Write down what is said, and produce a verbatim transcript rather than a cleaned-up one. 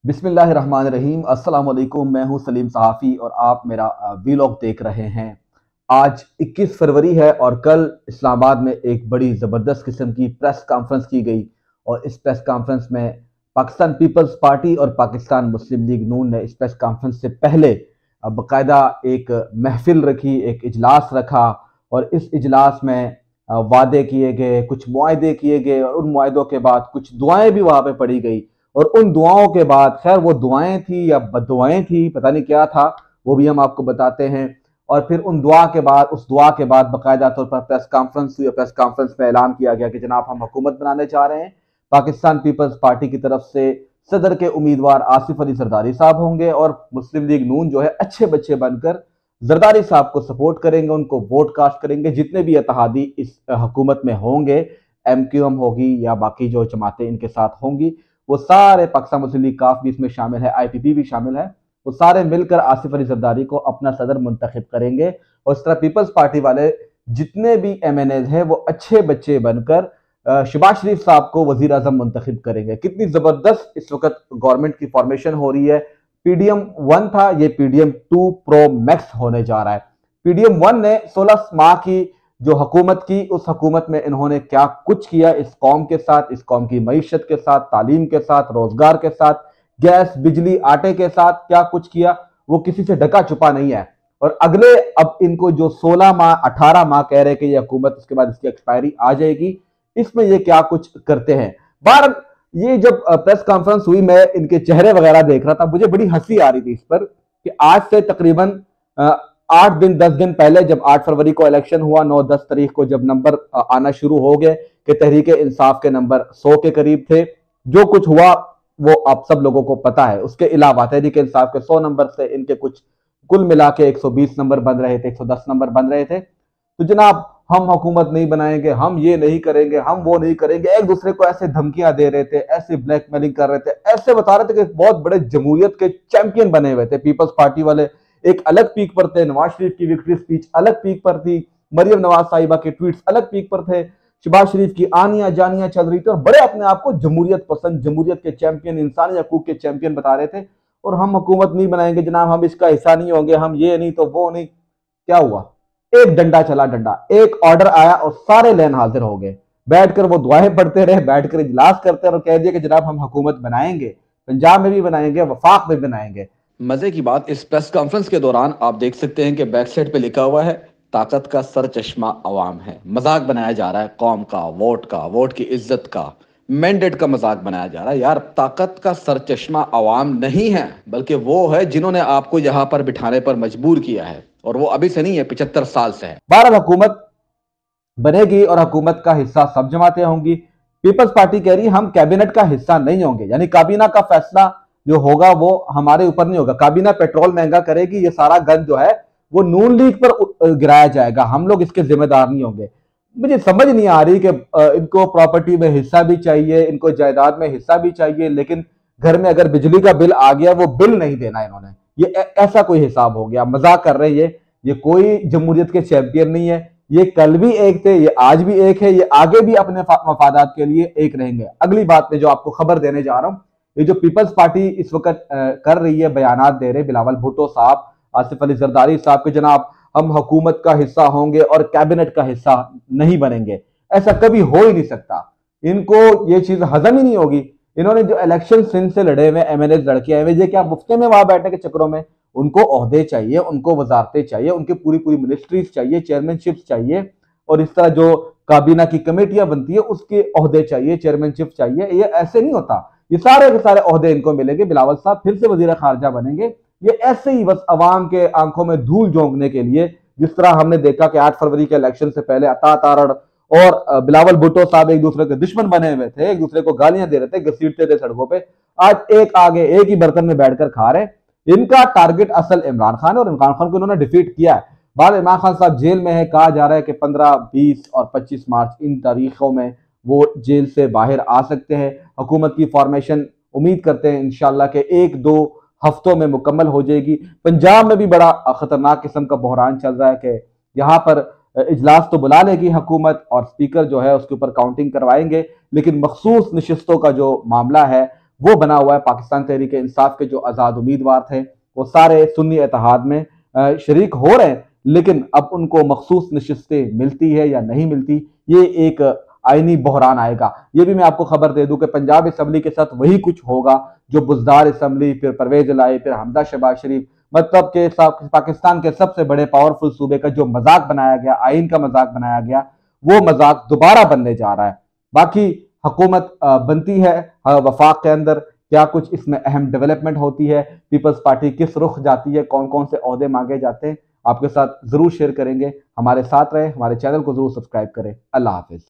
बिस्मिल्लाहिर्रहमानिर्रहीम। अस्सलाम वालेकुम। मैं हूं सलीम सहाफ़ी और आप मेरा वीलॉग देख रहे हैं। आज इक्कीस फरवरी है और कल इस्लामाबाद में एक बड़ी ज़बरदस्त किस्म की प्रेस कॉन्फ्रेंस की गई और इस प्रेस कॉन्फ्रेंस में पाकिस्तान पीपल्स पार्टी और पाकिस्तान मुस्लिम लीग नून ने इस प्रेस कॉन्फ्रेंस से पहले बाकायदा एक महफिल रखी, एक इजलास रखा और इस इजलास में वादे किए गए, कुछ मुआहदे किए गए और उन मुआहदों के बाद कुछ दुआएं भी वहाँ पे पढ़ी गई और उन दुआओं के बाद, खैर वो दुआएं थी या बददुआएं थी, पता नहीं क्या था, वो भी हम आपको बताते हैं। और फिर उन दुआ के बाद उस दुआ के बाद बाकायदा तौर पर प्रेस कॉन्फ्रेंस हुई। प्रेस कॉन्फ्रेंस में ऐलान किया गया कि जनाब हम हुकूमत बनाने जा रहे हैं। पाकिस्तान पीपल्स पार्टी की तरफ से सदर के उम्मीदवार आसिफ अली जरदारी साहब होंगे और मुस्लिम लीग नून जो है अच्छे बच्चे बनकर जरदारी साहब को सपोर्ट करेंगे, उनको वोट कास्ट करेंगे। जितने भी इत्तेहादी इस हुकूमत में होंगे, एम क्यू एम होगी या बाकी जो जमातें इनके साथ होंगी, वो सारे, पाकिस्तान मुस्लिम लीग काफ भी इसमें शामिल है, आई पी पी भी शामिल है, वो सारे मिलकर आसिफ अली जरदारी को अपना सदर मुंतखब करेंगे। और इस तरह पीपल्स पार्टी वाले जितने भी एम एन एज हैं वो अच्छे बच्चे बनकर शहबाज शरीफ साहब को वजीर आजम मुंतखब करेंगे। कितनी जबरदस्त इस वक्त गवर्नमेंट की फॉर्मेशन हो रही है। पी डी एम वन था, ये P D M two pro max होने जा रहा है। पी डी एम वन ने सोलह माह की जो हुकूमत की, उस हुकूमत में इन्होंने क्या कुछ किया इस कौम के साथ, इस कौम की मईशत के साथ, तालीम के साथ, रोजगार के साथ, गैस बिजली आटे के साथ क्या कुछ किया, वो किसी से ढका छुपा नहीं है। और अगले अब इनको जो सोलह माह अठारह माह कह रहे कि ये हुकूमत, उसके बाद इसकी एक्सपायरी आ जाएगी, इसमें ये क्या कुछ करते हैं। बार ये जब प्रेस कॉन्फ्रेंस हुई, मैं इनके चेहरे वगैरह देख रहा था, मुझे बड़ी हंसी आ रही थी इस पर कि आज से तकरीबन आठ दिन दस दिन पहले जब आठ फरवरी को इलेक्शन हुआ, नौ दस तारीख को जब नंबर आना शुरू हो गए कि तहरीक इंसाफ के नंबर सौ के करीब थे, जो कुछ हुआ वो आप सब लोगों को पता है। उसके अलावा तहरीक इंसाफ के सौ नंबर से इनके कुछ कुल मिला के एक सौ बीस नंबर बन रहे थे, एक सौ दस नंबर बन रहे थे। तो जनाब हम हुकूमत नहीं बनाएंगे, हम ये नहीं करेंगे, हम वो नहीं करेंगे, एक दूसरे को ऐसे धमकियां दे रहे थे, ऐसे ब्लैकमेलिंग कर रहे थे, ऐसे बता रहे थे कि बहुत बड़े जमहूरियत के चैंपियन बने हुए थे। पीपल्स पार्टी वाले एक अलग पीक पर थे, नवाज शरीफ की विक्ट्री स्पीच अलग पीक पर थी, मरियम नवाज साहिबा के ट्वीट्स अलग पीक पर थे, शहबाज शरीफ की आनियां जानियां चल रही थी और बड़े अपने आप को जमहूरियत पसंद, जमहूरियत के चैंपियन, इंसानी हकूक के चैंपियन बता रहे थे। और हम हुकूमत नहीं बनाएंगे जनाब, हम इसका हिस्सा नहीं होंगे, हम ये नहीं तो वो नहीं। क्या हुआ? एक डंडा चला, डंडा एक ऑर्डर आया और सारे लैन हाजिर हो गए। बैठकर वो दुआएं पढ़ते रहे, बैठकर इजलास करते रहे और कह दिया कि जनाब हम हुकूमत बनाएंगे, पंजाब में भी बनाएंगे, वफाक में बनाएंगे। मजे की बात, इस प्रेस कॉन्फ्रेंस के दौरान आप देख सकते हैं कि बैक साइड पे लिखा हुआ है ताकत का सर चश्मा अवाम है। मजाक बनाया जा रहा है कौम का, वोट का, वोट की इज्जत का, मैंडेट का मजाक बनाया जा रहा है। यार ताकत का सर चश्मा अवाम नहीं है, बल्कि वो है जिन्होंने आपको यहां पर बिठाने पर मजबूर किया है और वो अभी से नहीं है, पिछहत्तर साल से है। बारह हुकूमत बनेगी और हुकूमत का हिस्सा सब जमातें होंगी। पीपल्स पार्टी कह रही है हम कैबिनेट का हिस्सा नहीं होंगे, यानी काबीना का फैसला जो होगा वो हमारे ऊपर नहीं होगा। काबीना पेट्रोल महंगा करेगी, ये सारा गन जो है वो नून लीग पर गिराया जाएगा, हम लोग इसके जिम्मेदार नहीं होंगे। मुझे समझ नहीं आ रही कि इनको प्रॉपर्टी में हिस्सा भी चाहिए, इनको जायदाद में हिस्सा भी चाहिए, लेकिन घर में अगर बिजली का बिल आ गया वो बिल नहीं देना इन्होंने। ये ऐसा कोई हिसाब हो गया, मजाक कर रहे हैं ये ये कोई जमहूरियत के चैंपियन नहीं है। ये कल भी एक थे, ये आज भी एक है, ये आगे भी अपने मफादात के लिए एक रहेंगे। अगली बात में जो आपको खबर देने जा रहा हूं, ये जो पीपल्स पार्टी इस वक्त कर रही है, बयानात दे रहे बिलावल भुट्टो साहब, आसिफ अली जरदारी साहब के, जनाब हम हुकूमत का हिस्सा होंगे और कैबिनेट का हिस्सा नहीं बनेंगे, ऐसा कभी हो ही नहीं सकता। इनको ये चीज हजम ही नहीं होगी। इन्होंने जो इलेक्शन सिंध से लड़े हुए एम एन एज लड़के आए हुए, ये क्या मुफ्ते में वहां बैठने के चक्करों में? उनको ओहदे चाहिए, उनको वजारतें चाहिए, उनकी पूरी पूरी मिनिस्ट्रीज चाहिए, चेयरमैनशिप चाहिए, और इस तरह जो काबीना की कमेटियां बनती है उसके ओहदे चाहिए, चेयरमैनशिप चाहिए। ये ऐसे नहीं होता, ये सारे के सारे ओहदे इनको मिलेंगे। बिलावल साहब फिर से वजीर खारजा बनेंगे, ये ऐसे ही बस अवाम के आंखों में धूल झोंकने के लिए, जिस तरह हमने देखा कि आठ फरवरी के इलेक्शन से पहले अता तारड़ और बिलावल भुट्टो साहब एक दूसरे के दुश्मन बने हुए थे, एक दूसरे को गालियां दे रहे थे, घसीटते थे सड़कों पे। आज एक आगे एक ही बर्तन में बैठकर खा रहे। इनका टारगेट असल इमरान खान है और इमरान खान को इन्होंने डिफीट किया है। बाद इमरान खान साहब जेल में है, कहा जा रहा है कि पंद्रह बीस और पच्चीस मार्च इन तारीखों में वो जेल से बाहर आ सकते हैं। हुकूमत की फॉर्मेशन उम्मीद करते हैं इंशाल्लाह के एक दो हफ्तों में मुकम्मल हो जाएगी। पंजाब में भी बड़ा खतरनाक किस्म का बहरान चल रहा है कि यहाँ पर इजलास तो बुला लेगी हुकूमत और स्पीकर जो है उसके ऊपर काउंटिंग करवाएंगे, लेकिन मखसूस नशिस्तों का जो मामला है वो बना हुआ है। पाकिस्तान तहरीक इंसाफ के जो आज़ाद उम्मीदवार थे वो सारे सुन्नी इत्तेहाद में शरीक हो रहे हैं, लेकिन अब उनको मखसूस नशिस्तें मिलती है या नहीं मिलती, ये एक आईनी बहरान आएगा। ये भी मैं आपको खबर दे दूं कि पंजाब असम्बली के साथ वही कुछ होगा जो बुज़दार असम्बली, फिर परवेज लाई, फिर हमदा शहबाज शरीफ, मतलब के पाकिस्तान के सबसे बड़े पावरफुल सूबे का जो मजाक बनाया गया, आइन का मजाक बनाया गया, वो मजाक दोबारा बनने जा रहा है। बाकी हुकूमत बनती है वफाक के अंदर, क्या कुछ इसमें अहम डेवलपमेंट होती है, पीपल्स पार्टी किस रुख जाती है, कौन कौन से ओहदे मांगे जाते हैं, आपके साथ जरूर शेयर करेंगे। हमारे साथ रहे, हमारे चैनल को जरूर सब्सक्राइब करें। अल्लाह हाफिज।